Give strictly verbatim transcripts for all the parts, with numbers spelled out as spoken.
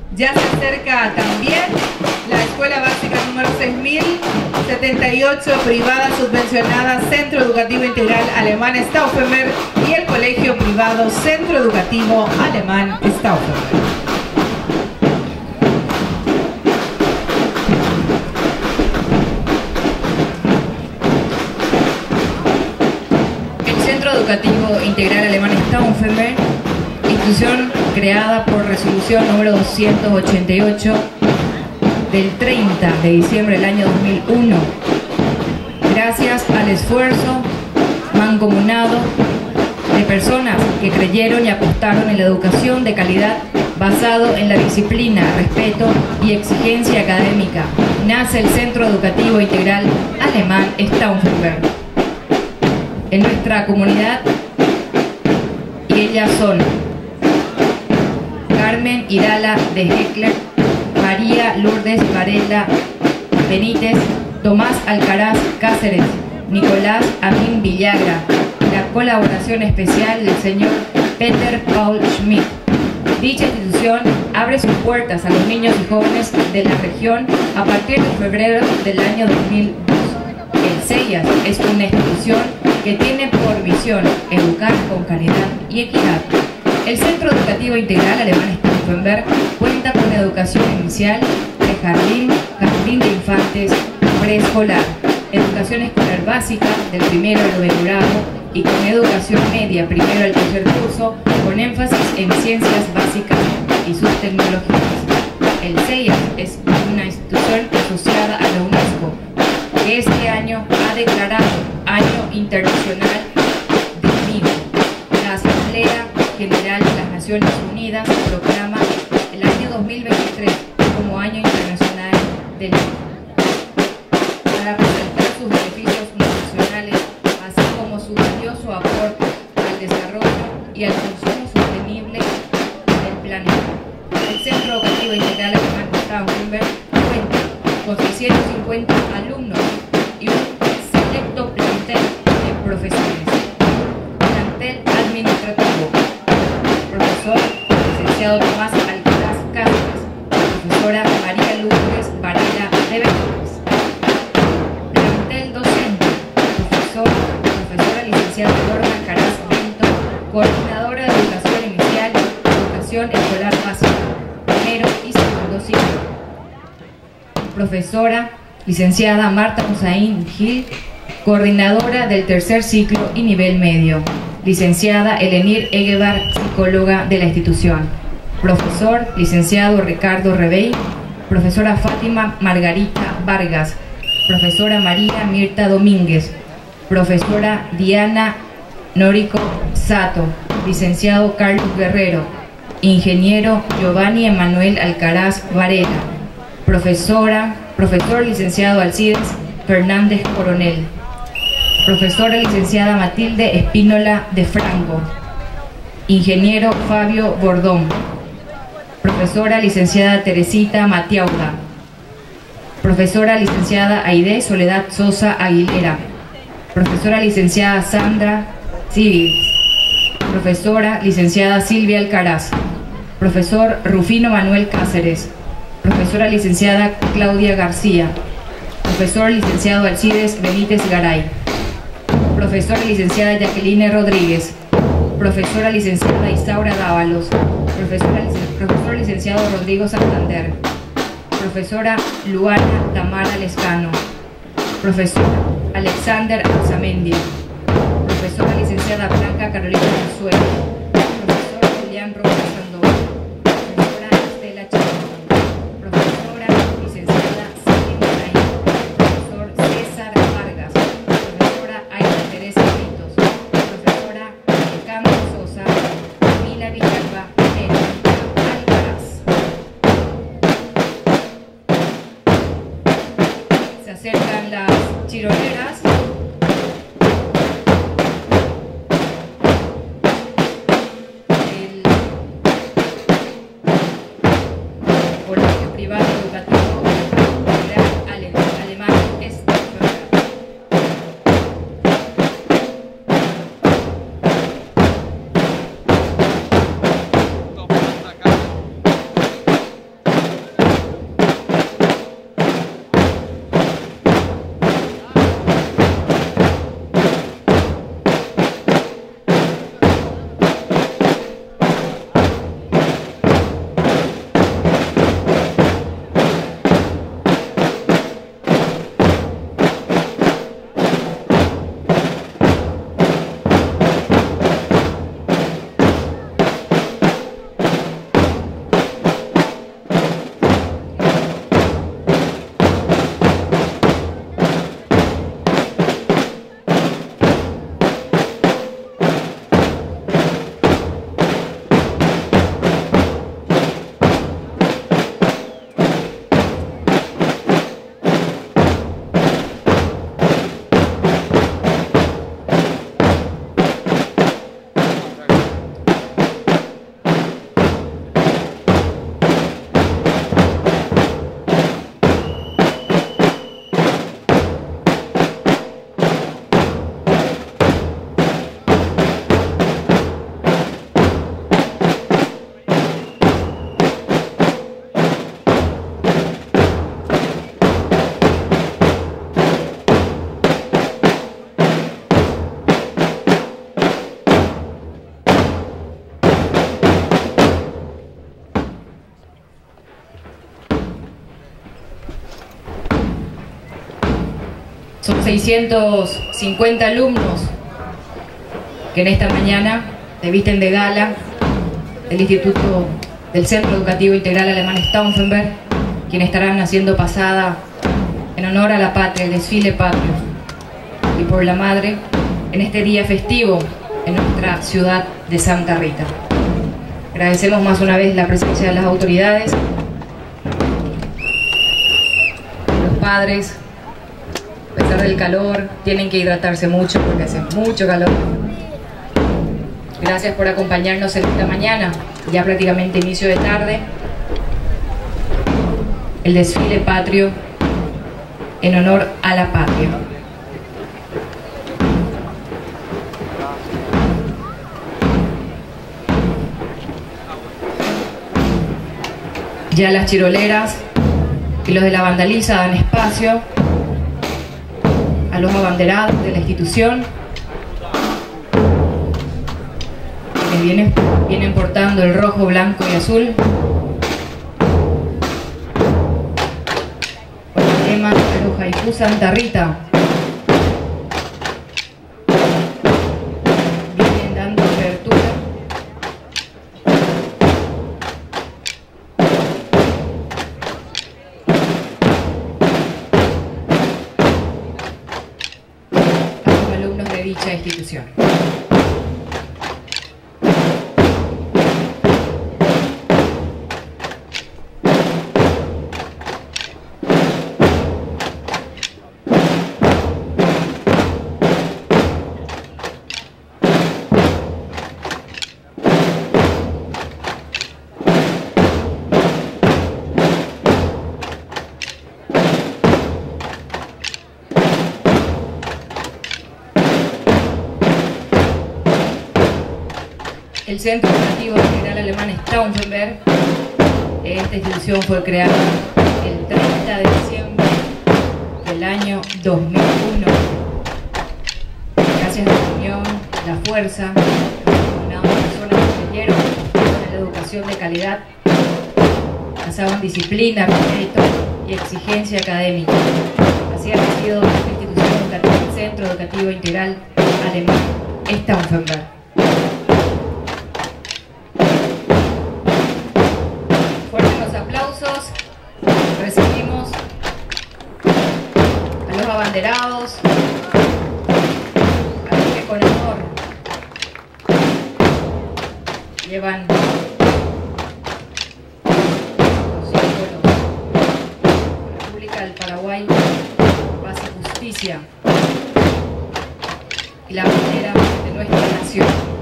Ya se acerca también la Escuela Básica número seis mil setenta y ocho, privada subvencionada, Centro Educativo Integral Alemán Stauffenberg, y el Colegio Privado Centro Educativo Alemán Stauffenberg. Educativo Integral Alemán Stauffenberg, institución creada por resolución número doscientos ochenta y ocho del treinta de diciembre del año dos mil uno, gracias al esfuerzo mancomunado de personas que creyeron y apostaron en la educación de calidad basado en la disciplina, respeto y exigencia académica, nace el Centro Educativo Integral Alemán Stauffenberg. En nuestra comunidad, y ellas son Carmen Irala de Heckler, María Lourdes Varela Benítez, Tomás Alcaraz Cáceres, Nicolás Amin Villagra, la colaboración especial del señor Peter Paul Schmidt. Dicha institución abre sus puertas a los niños y jóvenes de la región a partir de febrero del año dos mil dos. El C E I A S es una institución que tiene por misión educar con calidad y equidad. El Centro Educativo Integral Alemán Stauffenberg cuenta con educación inicial, de jardín, jardín de infantes, preescolar, educación escolar básica del primero al noveno grado y con educación media primero al tercer curso, con énfasis en ciencias básicas y sus tecnologías. El C E I A S es una institución asociada a la UNESCO, que este año ha declarado Año Internacional del Niño. La Asamblea General de las Naciones Unidas proclama el año dos mil veintitrés como Año Internacional del Niño, para resaltar sus beneficios nutricionales, así como su valioso aporte al desarrollo y al consumo sostenible del planeta. El Centro Educativo Integral Alemán Stauffenberg cuenta con seiscientos cincuenta alumnos y un selecto plantel de profesores. Plantel administrativo: profesor licenciado Tomás Alcaraz Cáceres, profesora María Lourdes Varela de Benítez. Plantel docente: profesor, profesora licenciada Norma Caraz Bento, coordinadora de educación inicial, educación escolar básica, primero y segundo ciclo. Profesora licenciada Marta Hussain Gil, coordinadora del tercer ciclo y nivel medio. Licenciada Elenir Eguevar, psicóloga de la institución. Profesor licenciado Ricardo Rebey. Profesora Fátima Margarita Vargas. Profesora María Mirta Domínguez. Profesora Diana Norico Sato. Licenciado Carlos Guerrero. Ingeniero Giovanni Emanuel Alcaraz Varela. Profesora Profesor licenciado Alcides Fernández Coronel. Profesora licenciada Matilde Espínola de Franco. Ingeniero Fabio Bordón. Profesora licenciada Teresita Matiauda. Profesora licenciada Aide Soledad Sosa Aguilera. Profesora licenciada Sandra Civil. Profesora licenciada Silvia Alcaraz. Profesor Rufino Manuel Cáceres. Profesora licenciada Claudia García. Profesor licenciado Alcides Benítez Garay. Profesora licenciada Jacqueline Rodríguez. Profesora licenciada Isaura Dávalos. Profesora, profesor licenciado Rodrigo Santander. Profesora Luana Tamara Lescano. Profesor Alexander Alzamendia. Profesora licenciada Blanca Carolina Consuelo. Profesor Julián Rojas Sandoval. Profesora Estela Chávez. Profesora licenciada Cindy Moray. Profesor César Vargas. Profesora Aida Teresa Britos. Profesora Cambio Sosa. Camila Villalba Alcaraz. Se acercan las chironeras. Son seiscientos cincuenta alumnos que en esta mañana se visten de gala del Instituto del Centro Educativo Integral Alemán Stauffenberg, quienes estarán haciendo pasada en honor a la patria, el desfile patrio y por la madre en este día festivo en nuestra ciudad de Santa Rita. Agradecemos más una vez la presencia de las autoridades, los padres. A pesar del calor, tienen que hidratarse mucho porque hace mucho calor. Gracias por acompañarnos en esta mañana, ya prácticamente inicio de tarde, el desfile patrio en honor a la patria. Ya las chiroleras y los de la vandaliza dan espacio a los abanderados de la institución, que vienen, vienen portando el rojo, blanco y azul, con el lema Arujaipú Santa Rita. Vienen dando apertura de dicha institución. El Centro Educativo Integral Alemán Stauffenberg, esta institución fue creada el treinta de diciembre del año dos mil uno. Gracias a la unión, la fuerza, una personas que creyeron en la educación de calidad, pasaban disciplina, respeto y exigencia académica. Así ha nacido esta institución educativa, el Centro Educativo Integral Alemán Stauffenberg. Recibimos a los abanderados, a los que con honor llevan los símbolos de la República del Paraguay, paz y justicia, y la bandera de nuestra nación.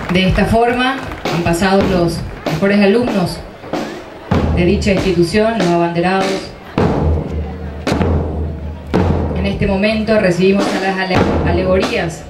De esta forma han pasado los mejores alumnos de dicha institución, los abanderados. En este momento recibimos a las ale alegorías.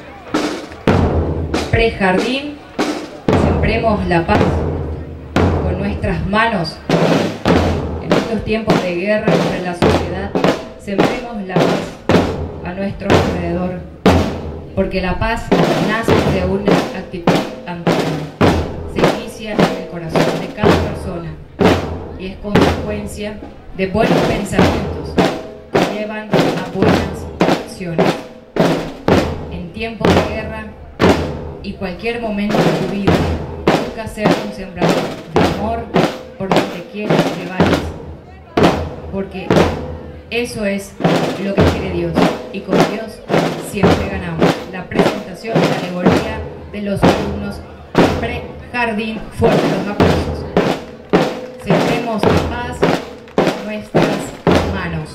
Prejardín, sembremos la paz con nuestras manos. En estos tiempos de guerra entre la sociedad, sembremos la paz a nuestro alrededor, porque la paz nace de una actitud antigua, se inicia en el corazón de cada persona y es consecuencia de buenos pensamientos que llevan a buenas acciones. En tiempos de guerra y cualquier momento de tu vida, busca ser un sembrador de amor por donde quieras que vayas, porque eso es lo que quiere Dios, y con Dios siempre ganamos. La presentación de la alegoría de los alumnos Prejardín, fuerte los aplausos. Sembremos la paz en nuestras manos.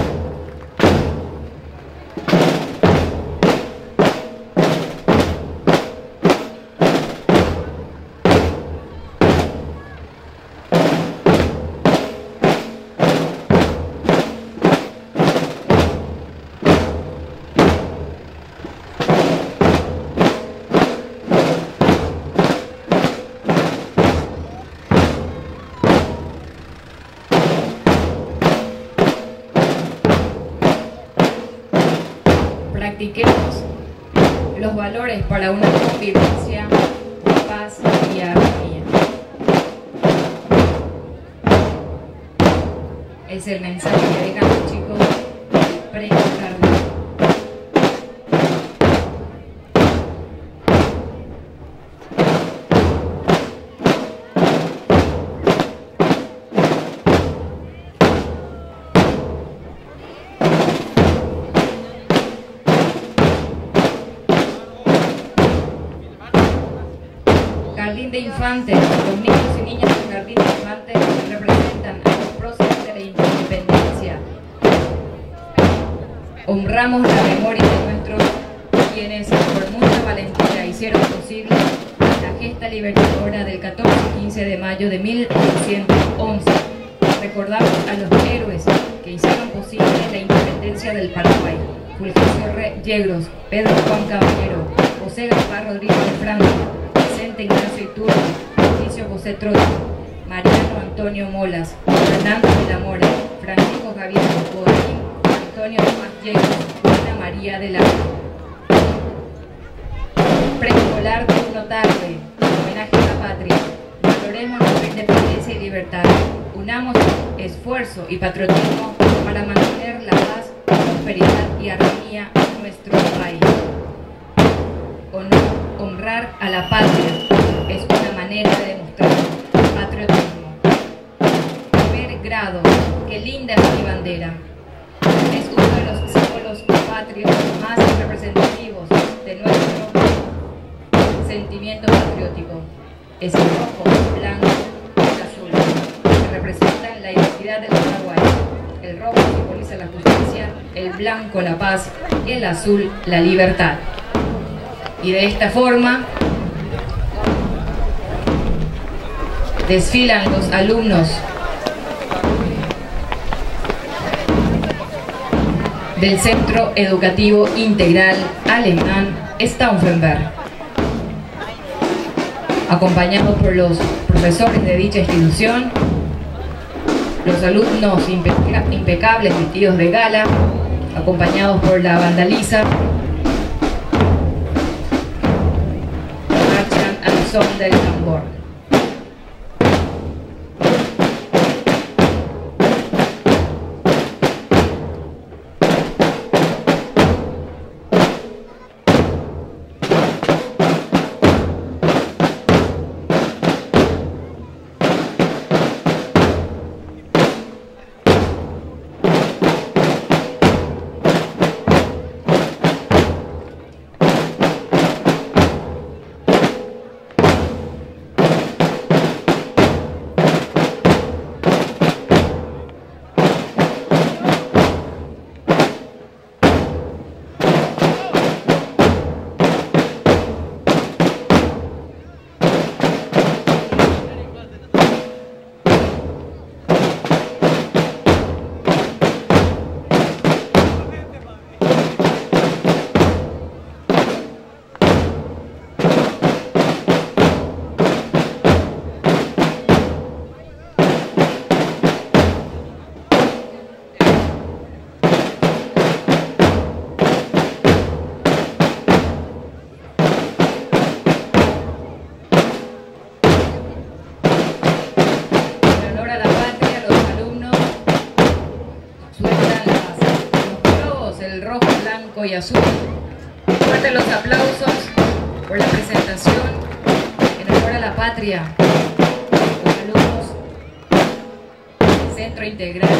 Practiquemos los valores para una convivencia de paz y armonía. Es el mensaje que dejan los chicos del Prejardín. Jardín de Infantes. Los niños y niñas del Jardín de Infantes representan a los próceres de la independencia. Honramos la memoria de nuestros quienes por mucha valentía hicieron posible la gesta libertadora del catorce y quince de mayo de mil ochocientos once. Recordamos a los héroes que hicieron posible la independencia del Paraguay: Fulgencio Yegros, Pedro Juan Caballero, José Gaspar Rodríguez de Franco, Vicente Ignacio Iturbe, Patricio José Trotti, Mariano Antonio Molas, Fernando de la Mora, Francisco Javier Godín, Antonio Tomás Yegros, Ana María de la Preescolar turno tarde, homenaje a la patria. Valoremos nuestra independencia y libertad. Unamos esfuerzo y patriotismo para mantener la paz, prosperidad y armonía en nuestro país. Honrar a la patria es una manera de demostrar patriotismo. Primer grado, qué linda es mi bandera. Es uno de los símbolos patrios más representativos de nuestro sentimiento patriótico. Es el rojo, blanco y el azul, que representan la identidad del Paraguay. El rojo simboliza la justicia, el blanco la paz y el azul la libertad. Y de esta forma desfilan los alumnos del Centro Educativo Integral Alemán Stauffenberg, acompañados por los profesores de dicha institución, los alumnos impeca impecables vestidos de gala, acompañados por la Vandaliza, marchan al son del tambor. blanco y azul. Fuertes los aplausos por la presentación en honor a la patria. Los alumnos Centro Integral,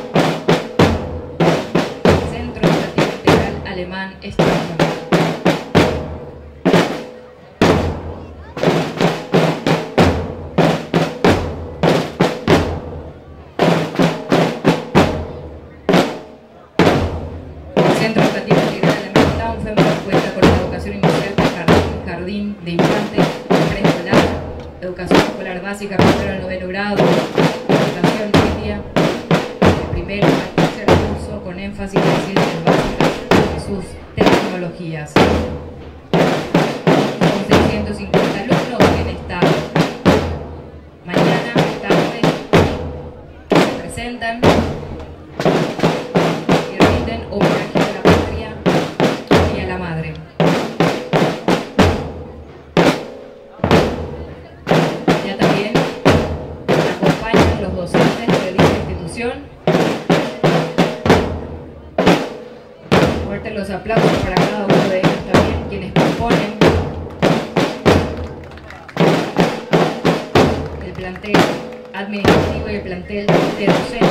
Centro Educativo Integral Alemán Estado. Centro Educativo Integral Alemán Stauffenberg cuenta con la educación inicial de jardín, jardín de infantes, preescolar, educación escolar básica, primero al noveno grado, educación media, de primero al tercer curso, con énfasis en ciencias básicas y sus tecnologías. Son seiscientos cincuenta alumnos en esta mañana, tarde, se presentan y rinden homenaje a la patria y a la madre. Ya también acompañan los docentes de dicha institución. Fuertes los aplausos para cada uno de ellos también, quienes componen el plantel administrativo y el plantel de docentes.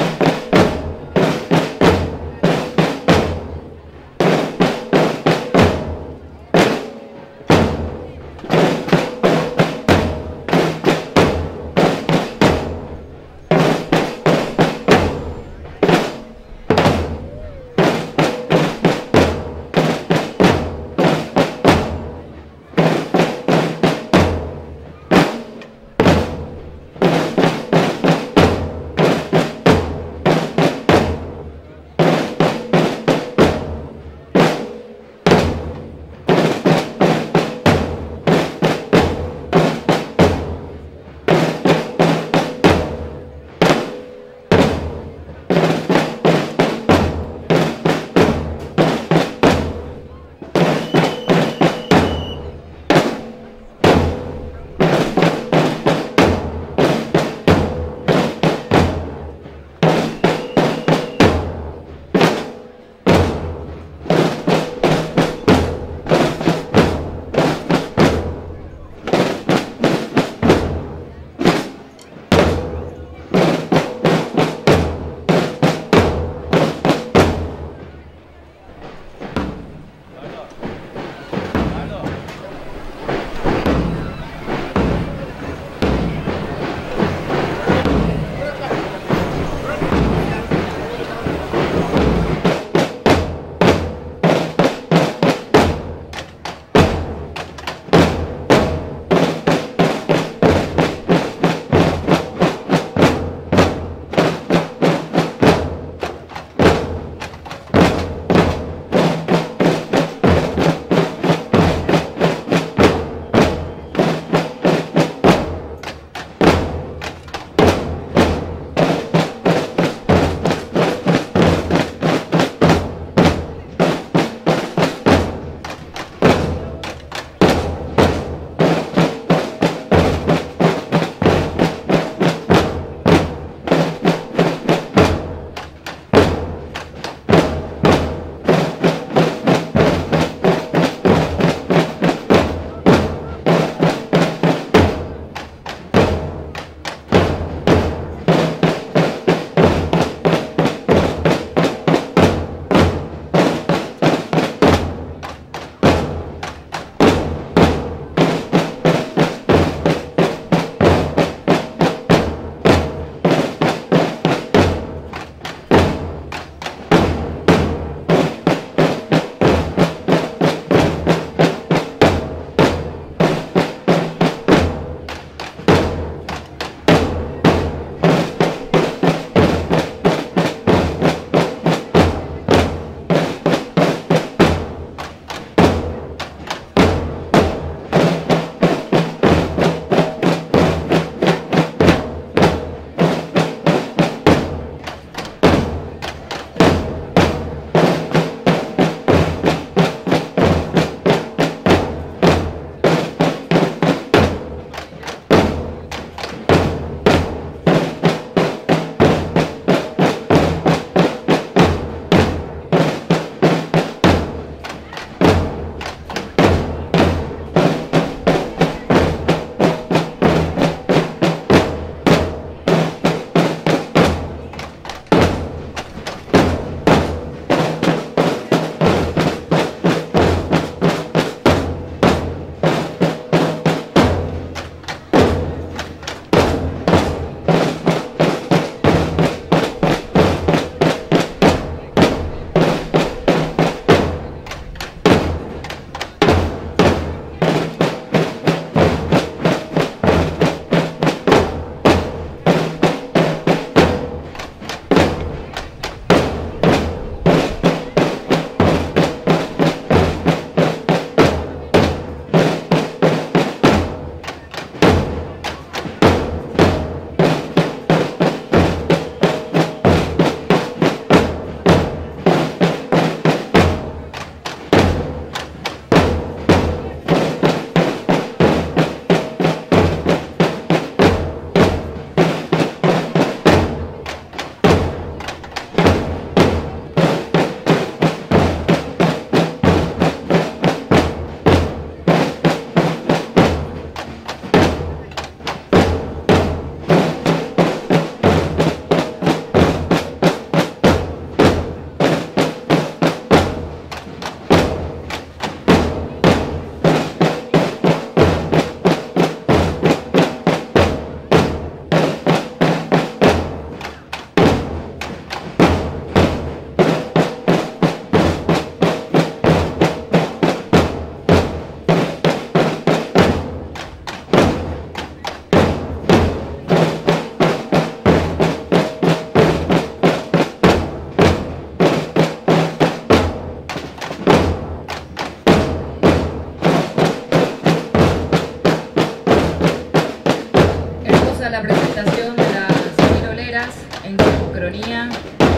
sincronía,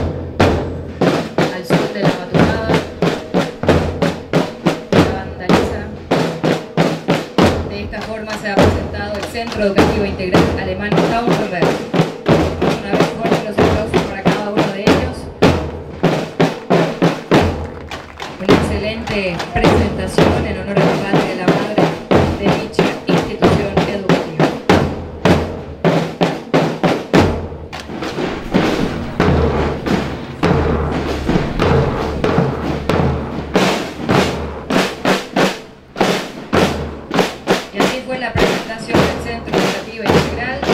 al sur de la batucada, la bandaliza. De esta forma se ha presentado el Centro Educativo Integral Alemán Stauffenberg. Una vez fuertes los aplausos para cada uno de ellos. Una excelente presentación en honor al padre y a la madre de dicha institución educativa. Y así fue la presentación del Centro Educativo Integral